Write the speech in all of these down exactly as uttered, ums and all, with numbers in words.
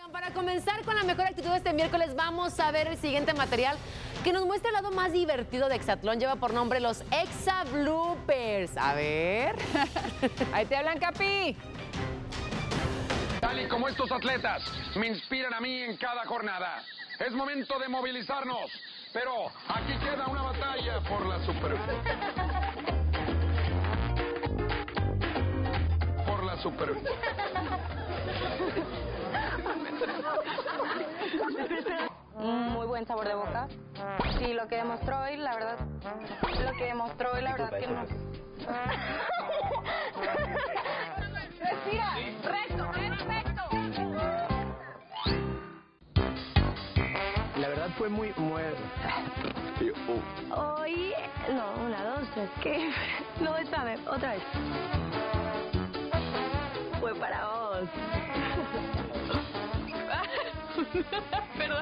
Para comenzar con la mejor actitud este miércoles, vamos a ver el siguiente material que nos muestra el lado más divertido de Exatlón. Lleva por nombre los Exa Bloopers. A ver. Ahí te hablan, Capi. Tal y como estos atletas me inspiran a mí en cada jornada. Es momento de movilizarnos, pero aquí queda una batalla por la super... Por la super... Muy buen sabor de boca. Sí, lo que demostró hoy, la verdad, lo que demostró hoy, la verdad que no. Respira, recto, recto. La verdad fue muy, muy... Hoy, no, una, dos, tres, ¿qué? No, esta vez, otra vez. Fue para vos. Perdón.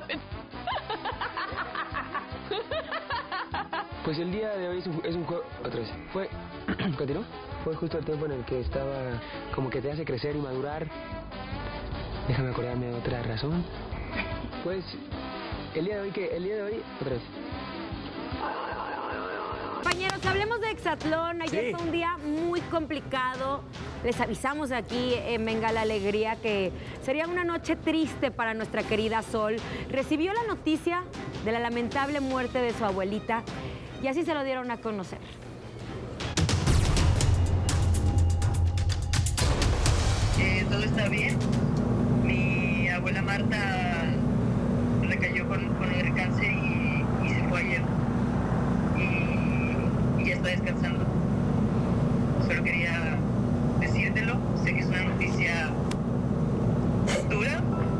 Pues el día de hoy es un, es un juego... Otra vez. Fue... ¿Continuó? Fue justo el tiempo en el que estaba... Como que te hace crecer y madurar. Déjame acordarme de otra razón. Pues... El día de hoy, ¿qué? El día de hoy... Otra vez. Compañeros, hablemos de Exatlón. Ayer Sí. fue un día muy complicado. Les avisamos aquí en Venga la Alegría que sería una noche triste para nuestra querida Sol. Recibió la noticia de la lamentable muerte de su abuelita y así se lo dieron a conocer. Eh, todo está bien. Mi abuela Marta recayó con, con el cáncer y, y se fue ayer. Y, y ya está descansando. Solo quería decírtelo. Sé que es una noticia dura.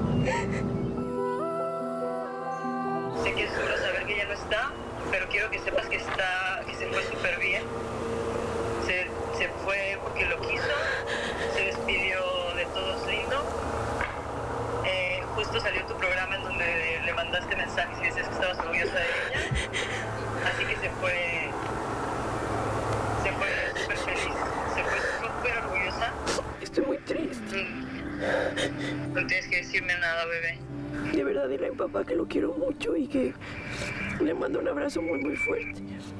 Sé que es duro saber que ya no está, pero quiero que sepas que está, que se fue súper bien. Se, se fue porque lo quiso, se despidió de todos lindo. Eh, justo salió tu programa en donde le mandaste mensajes y decías que estabas orgullosa de ella. Así que se fue, se fue súper feliz, se fue súper orgullosa. Estoy muy triste. Mm. No tienes que decirme nada, bebé. De verdad, dile a mi papá que lo quiero mucho y que le mando un abrazo muy, muy fuerte.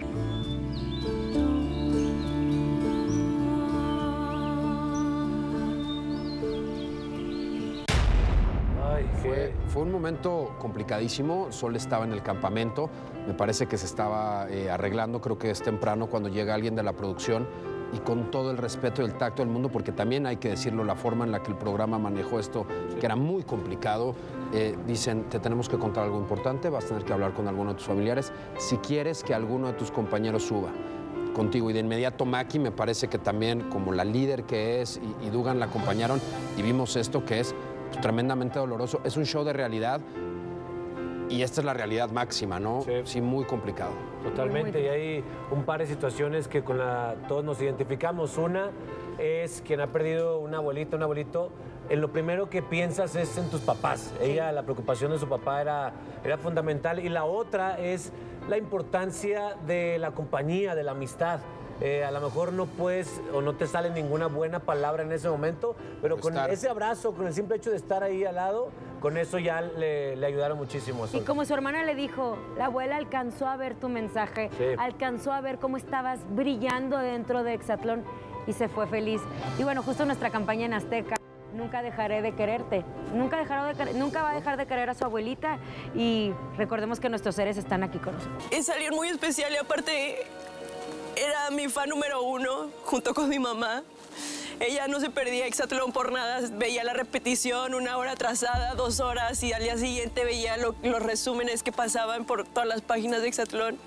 Ay, Fue, fue un momento complicadísimo. Sol estaba en el campamento. Me parece que se estaba eh, arreglando. Creo que es temprano cuando llega alguien de la producción y con todo el respeto y el tacto del mundo, porque también hay que decirlo, la forma en la que el programa manejó esto, sí, que era muy complicado. Eh, dicen, te tenemos que contar algo importante, vas a tener que hablar con alguno de tus familiares. Si quieres que alguno de tus compañeros suba contigo. Y de inmediato Maki, me parece que también, como la líder que es, y, y Dugan la acompañaron y vimos esto que es pues, tremendamente doloroso. Es un show de realidad y esta es la realidad máxima, ¿no? Sí. Sí, muy complicado. Totalmente, y hay un par de situaciones que con la todos nos identificamos. Una es quien ha perdido una abuelita, un abuelito. En lo primero que piensas es en tus papás. Ella, la preocupación de su papá era, era fundamental. Y la otra es la importancia de la compañía, de la amistad. Eh, a lo mejor no puedes o no te sale ninguna buena palabra en ese momento, pero con Estar. ese abrazo, con el simple hecho de estar ahí al lado, con eso ya le, le ayudaron muchísimo a Sol. Y como su hermana le dijo, la abuela alcanzó a ver tu mensaje, Sí. alcanzó a ver cómo estabas brillando dentro de Exatlón y se fue feliz. Y bueno, justo nuestra campaña en Azteca, nunca dejaré de quererte, nunca, dejará de querer- nunca va a dejar de querer a su abuelita y recordemos que nuestros seres están aquí con nosotros. Es alguien muy especial y aparte era mi fan número uno junto con mi mamá. Ella no se perdía Exatlón por nada, veía la repetición una hora atrasada, dos horas y al día siguiente veía lo- los resúmenes que pasaban por todas las páginas de Exatlón.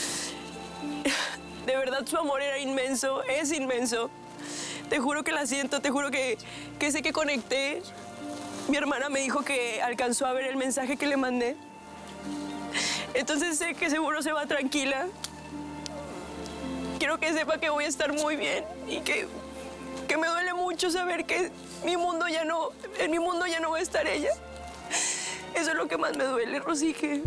De verdad su amor era inmenso, es inmenso. Te juro que la siento, te juro que, que sé que conecté. Mi hermana me dijo que alcanzó a ver el mensaje que le mandé. Entonces sé que seguro se va tranquila. Quiero que sepa que voy a estar muy bien y que, que me duele mucho saber que mi mundo ya no, en mi mundo ya no va a estar ella. Eso es lo que más me duele, Rosique.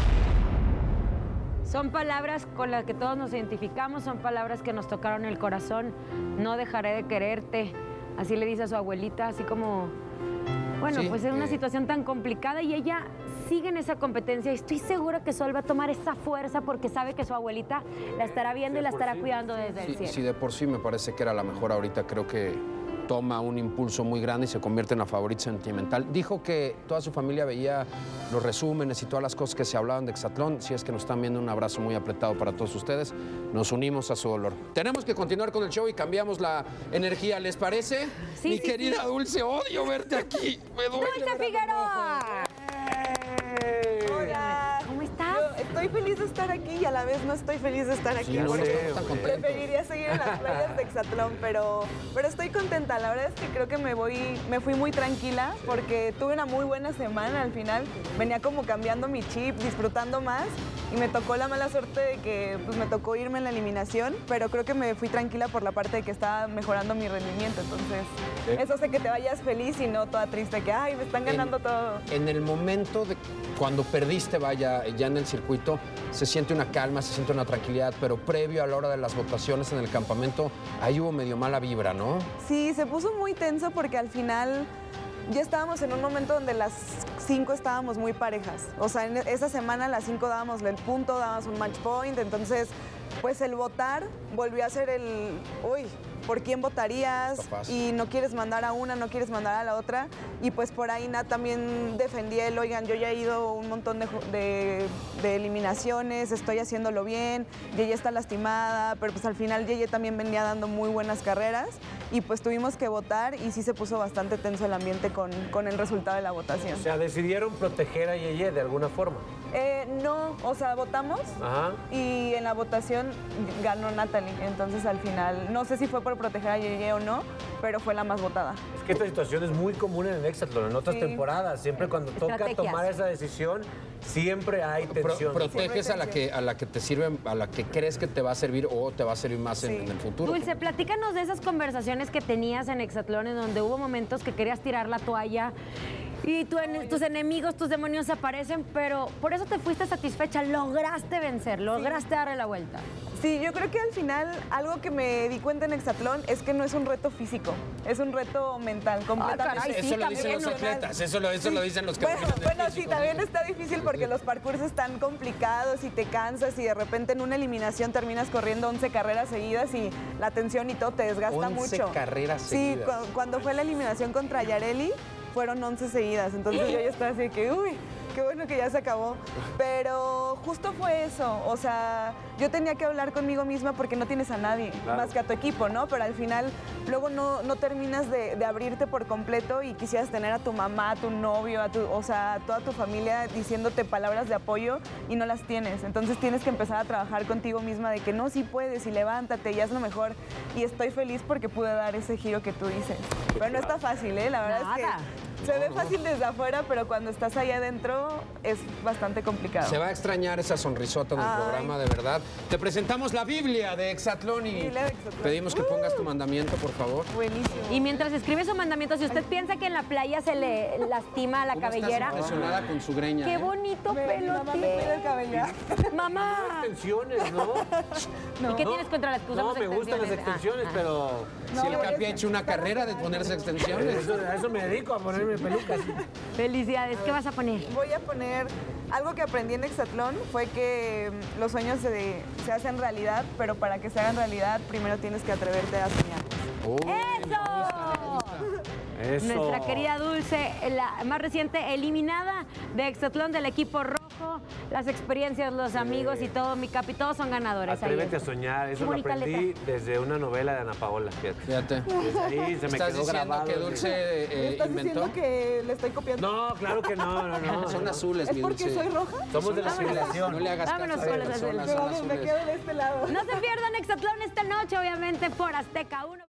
Son palabras con las que todos nos identificamos, son palabras que nos tocaron el corazón. No dejaré de quererte. Así le dice a su abuelita, así como Bueno, Sí, pues es una eh. situación tan complicada y ella sigue en esa competencia. Y estoy segura que Sol va a tomar esa fuerza porque sabe que su abuelita la estará viendo y la estará cuidando desde el Sí, cielo. sí, de por sí me parece que era la mejor ahorita. Creo que toma un impulso muy grande y se convierte en la favorita sentimental. Dijo que toda su familia veía los resúmenes y todas las cosas que se hablaban de Exatlón. Si es que nos están viendo, un abrazo muy apretado para todos ustedes. Nos unimos a su dolor. Tenemos que continuar con el show y cambiamos la energía, ¿les parece? Sí, Mi sí, querida sí. Dulce, odio verte aquí. Me duele. ¡Dulce Figueroa! Hola. ¿Cómo estás? Yo estoy feliz de estar aquí y a la vez no estoy feliz de estar aquí. Sí, no, porque no estamos tan contentos. preferiría seguir en las playas de Exatlón, pero, pero estoy contenta. La verdad es que creo que me voy, me fui muy tranquila porque tuve una muy buena semana al final. Venía como cambiando mi chip, disfrutando más y me tocó la mala suerte de que pues, me tocó irme en la eliminación, pero creo que me fui tranquila por la parte de que estaba mejorando mi rendimiento. Entonces, Sí. eso hace que te vayas feliz y no toda triste, que ay, me están ganando en, todo. En el momento de cuando perdiste, vaya, ya en el circuito, se siente una calma, se siente una tranquilidad, pero previo a la hora de las votaciones en el campamento, ahí hubo medio mala vibra, ¿no? Sí, se puso muy tenso porque al final ya estábamos en un momento donde las cinco estábamos muy parejas. O sea, en esa semana las cinco dábamos el punto, dábamos un match point, entonces pues el votar volvió a ser el, uy, ¿por quién votarías? Está fácil. Y no quieres mandar a una, no quieres mandar a la otra. Y pues por ahí Nat también defendía el, oigan, yo ya he ido un montón de, ju- de- de eliminaciones, estoy haciéndolo bien, Yeye está lastimada, pero pues al final Yeye también venía dando muy buenas carreras y pues tuvimos que votar y sí se puso bastante tenso el ambiente con, con el resultado de la votación. O sea, decidieron proteger a Yeye de alguna forma. Eh, no, o sea, votamos Ajá. y en la votación ganó Natalie, entonces al final, no sé si fue por proteger a Yeye o no, pero fue la más votada. Es que esta situación es muy común en el Hexatlón, en otras Sí. temporadas. Siempre cuando toca Estrategias. tomar esa decisión, siempre hay Pro- tensión. proteges a la, que, a la que te sirve, a la que crees que te va a servir o te va a servir más en, Sí. en el futuro. Dulce, platícanos de esas conversaciones que tenías en Hexatlón, en donde hubo momentos que querías tirar la toalla y tu en- tus enemigos, tus demonios aparecen, pero por eso te fuiste satisfecha, lograste vencer, lograste darle la vuelta. Sí, yo creo que al final algo que me di cuenta en Hexatlón es que no es un reto físico, es un reto mental completamente. caray, sí, Eso lo dicen también, los ¿no? atletas, eso lo, eso lo dicen los que Bueno, opinan de bueno, sí, físico. también está difícil porque los parkours están complicados y te cansas y de repente en una eliminación terminas corriendo once carreras seguidas y la tensión y todo te desgasta once mucho. carreras Sí, seguidas. cu- cuando fue la eliminación contra Yareli fueron once seguidas, entonces yo ya estaba así de que, uy, qué bueno que ya se acabó. Pero justo fue eso, o sea, yo tenía que hablar conmigo misma porque no tienes a nadie, Claro. más que a tu equipo, ¿no? Pero al final luego no, no terminas de, de abrirte por completo y quisieras tener a tu mamá, a tu novio, a tu, o sea, a toda tu familia diciéndote palabras de apoyo y no las tienes. Entonces tienes que empezar a trabajar contigo misma de que no, sí puedes y levántate y haz lo mejor. Y estoy feliz porque pude dar ese giro que tú dices. Pero no está fácil, ¿eh? La verdad Nada. es que se ve fácil desde afuera, pero cuando estás ahí adentro es bastante complicado. Se va a extrañar esa sonrisota en el Ay. programa, de verdad. Te presentamos la Biblia de Hexatlón y Biblia de Hexatlón. pedimos que pongas tu mandamiento, por favor. Buenísimo. Y mientras escribe su mandamiento, si usted piensa que en la playa se le lastima la ¿Cómo estás cabellera, impresionada con su greña? qué eh? bonito Me- mi pelo mamá me tiene. cuida el cabello. Mamá. Extensiones, ¿no? ¿Y qué No, tienes contra las que No, usamos me gustan las extensiones? extensiones, Ah, pero... Si el No, Capi ha es- hecho una carrera de ponerse extensiones. Eso- a eso me dedico, a ponerme pelucas. Felicidades, ¿qué vas a poner? Voy a poner algo que aprendí en Hexatlón, fue que mm, los sueños se, se hacen realidad, pero para que se hagan realidad primero tienes que atreverte a soñar. Oh, ¡Eso! Eso. Nuestra querida Dulce, la más reciente eliminada de Hexatlón del equipo rojo. Las experiencias, los amigos y todo, mi capi, todos son ganadores. Ahí Atrévete a está. soñar, Qué eso lo bonita aprendí letra. desde una novela de Ana Paola, fíjate. Fíjate. Desde ahí se me ¿Estás quedó diciendo grabado. que Dulce eh, ¿Me estás inventó? diciendo que le estoy copiando? No, claro que no, no, no. Son azules, ¿Es mi porque Dulce. soy roja? Somos de la Vámonos. civilización. No le hagas Vámonos caso con a las las personas, azules. son No, me azules. quedo de este lado. No se pierdan Hexatlón esta noche, obviamente, por Azteca uno.